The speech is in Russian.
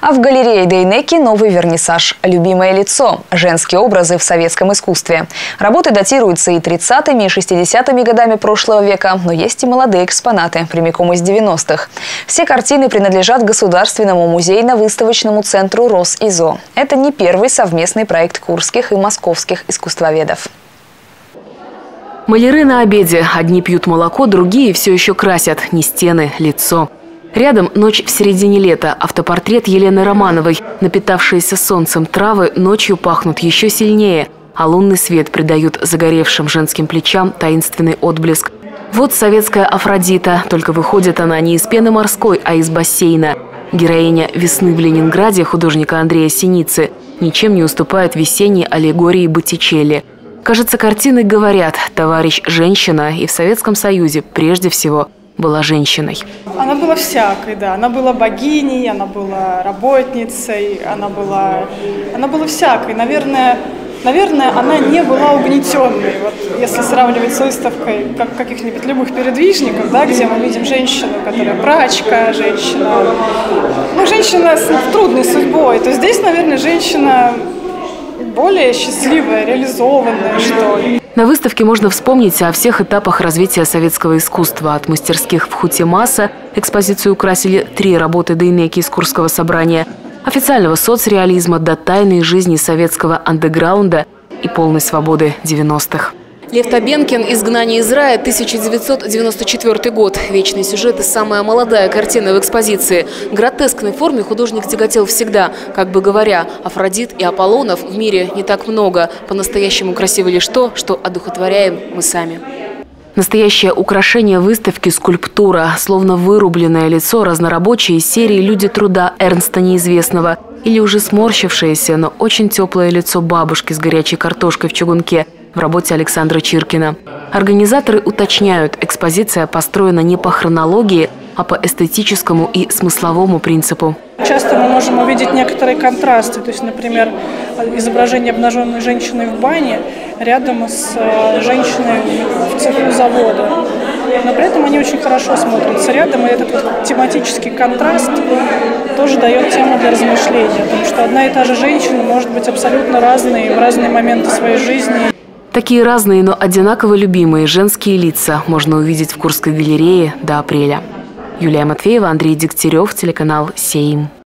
А в галерее Дейнеки новый вернисаж «Любимое лицо. Женские образы в советском искусстве». Работы датируются и 30-ми, и 60-ми годами прошлого века, но есть и молодые экспонаты, прямиком из 90-х. Все картины принадлежат Государственному музейно-выставочному центру РосИЗО. Это не первый совместный проект курских и московских искусствоведов. Маляры на обеде. Одни пьют молоко, другие все еще красят. Не стены, лицо. Рядом «Ночь в середине лета» – автопортрет Елены Романовой. Напитавшиеся солнцем травы ночью пахнут еще сильнее, а лунный свет придает загоревшим женским плечам таинственный отблеск. Вот советская Афродита, только выходит она не из пены морской, а из бассейна. Героиня «Весны в Ленинграде» художника Андрея Синицы ничем не уступает весенней аллегории Боттичелли. Кажется, картины говорят: товарищ женщина, и в Советском Союзе прежде всего была женщиной. Она была всякой, да. Она была богиней, она была работницей, она была всякой. Наверное, она не была угнетенной. Вот если сравнивать с выставкой каких-нибудь любых передвижников, да, где мы видим женщину, которая прачка, женщина с трудной судьбой, то здесь, наверное, женщина более счастливая, реализованная, что ли. На выставке можно вспомнить о всех этапах развития советского искусства. От мастерских в Хутемаса экспозицию украсили 3 работы Дейнеки из Курского собрания, официального соцреализма до тайной жизни советского андеграунда и полной свободы 90-х. Лев Табенкин «Изгнание из рая», 1994 год. Вечный сюжет и самая молодая картина в экспозиции. В гротескной форме художник тяготел всегда. Как бы говоря, Афродит и Аполлонов в мире не так много. По-настоящему красиво лишь то, что одухотворяем мы сами. Настоящее украшение выставки – скульптура, словно вырубленное лицо разнорабочей из серии «Люди труда» Эрнста Неизвестного или уже сморщившееся, но очень теплое лицо бабушки с горячей картошкой в чугунке в работе Александра Чиркина. Организаторы уточняют, экспозиция построена не по хронологии, а по эстетическому и смысловому принципу. Часто мы можем увидеть некоторые контрасты. То есть, например, изображение обнаженной женщины в бане рядом с женщиной в цеху завода. Но при этом они очень хорошо смотрятся рядом, и этот вот тематический контраст тоже дает тему для размышления. Потому что одна и та же женщина может быть абсолютно разной в разные моменты своей жизни. Такие разные, но одинаково любимые женские лица можно увидеть в Курской галерее до апреля. Юлия Матвеева, Андрей Дегтярев, телеканал «Сейм».